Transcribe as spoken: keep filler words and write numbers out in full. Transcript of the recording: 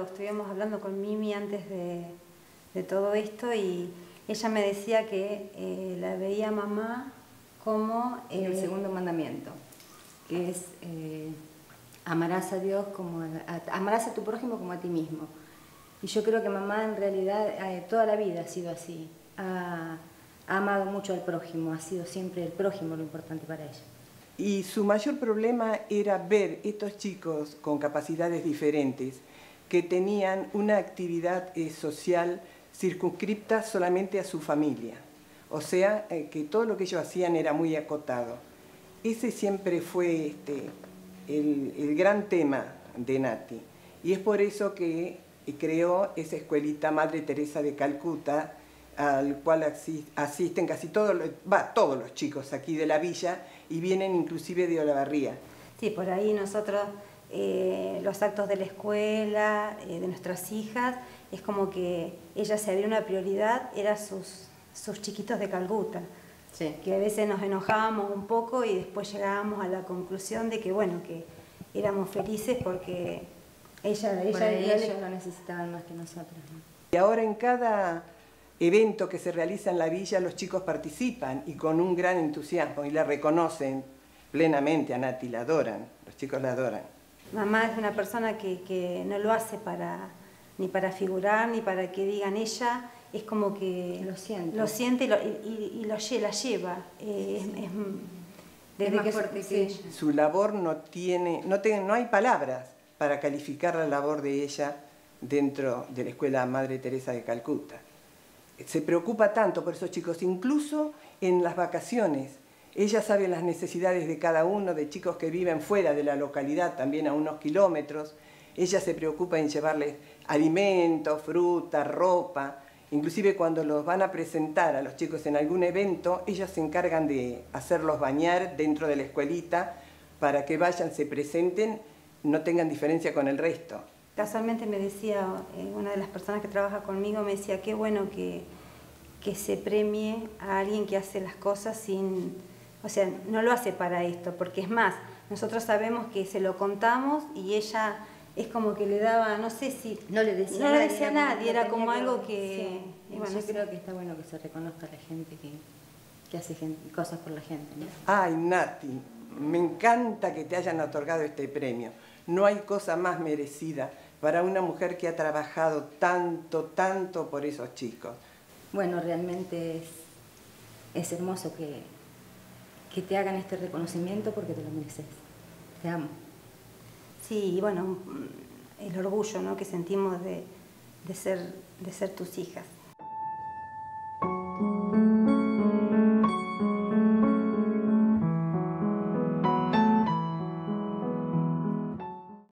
estuvimos hablando con Mimi antes de, de todo esto y ella me decía que eh, la veía mamá como... Eh, el segundo mandamiento, que es eh, amarás a Dios como a, a, amarás a tu prójimo como a ti mismo. Y yo creo que mamá en realidad eh, toda la vida ha sido así. Ha, ha amado mucho al prójimo, ha sido siempre el prójimo lo importante para ella. Y su mayor problema era ver estos chicos con capacidades diferentes que tenían una actividad eh, social circunscripta solamente a su familia. O sea, eh, que todo lo que ellos hacían era muy acotado. Ese siempre fue este, el, el gran tema de Nati. Y es por eso que creó esa escuelita Madre Teresa de Calcuta, al cual asisten casi todos los, va, todos los chicos aquí de la villa y vienen inclusive de Olavarría. Sí, por ahí nosotros, eh, los actos de la escuela, eh, de nuestras hijas, es como que ella se abrió una prioridad, eran sus, sus chiquitos de Calcuta. Sí. Que a veces nos enojábamos un poco y después llegábamos a la conclusión de que, bueno, que éramos felices porque ella... ella, ella ellos lo necesitaban más que nosotros, ¿no? Y ahora en cada evento que se realiza en la villa los chicos participan y con un gran entusiasmo y la reconocen plenamente a Nati, la adoran, los chicos la adoran. Mamá es una persona que, que no lo hace para, ni para figurar ni para que digan ella, es como que lo siente, lo siente y, lo, y, y lo, la lleva. Eh, es, es, desde es más que fuerte que ella. Su labor no tiene, no, tiene, no hay palabras para calificar la labor de ella dentro de la Escuela Madre Teresa de Calcuta. Se preocupa tanto por esos chicos, incluso en las vacaciones. Ella sabe las necesidades de cada uno, de chicos que viven fuera de la localidad, también a unos kilómetros. Ella se preocupa en llevarles alimentos, fruta, ropa. Inclusive cuando los van a presentar a los chicos en algún evento, ellas se encargan de hacerlos bañar dentro de la escuelita para que vayan, se presenten, no tengan diferencia con el resto. Casualmente me decía, eh, una de las personas que trabaja conmigo, me decía, qué bueno que, que se premie a alguien que hace las cosas sin... O sea, no lo hace para esto, porque es más, nosotros sabemos que se lo contamos y ella es como que le daba, no sé si... No le decía no a nadie, nadie, decía a nadie, era como que, algo que... Sí. Y bueno, yo sí. creo que está bueno que se reconozca a la gente que, que hace gente, cosas por la gente, ¿no? Ay, Nati, me encanta que te hayan otorgado este premio. No hay cosa más merecida para una mujer que ha trabajado tanto, tanto por esos chicos. Bueno, realmente es, es hermoso que, que te hagan este reconocimiento porque te lo mereces. Te amo. Sí, y bueno, el orgullo, ¿no?, que sentimos de, de, ser, de ser tus hijas.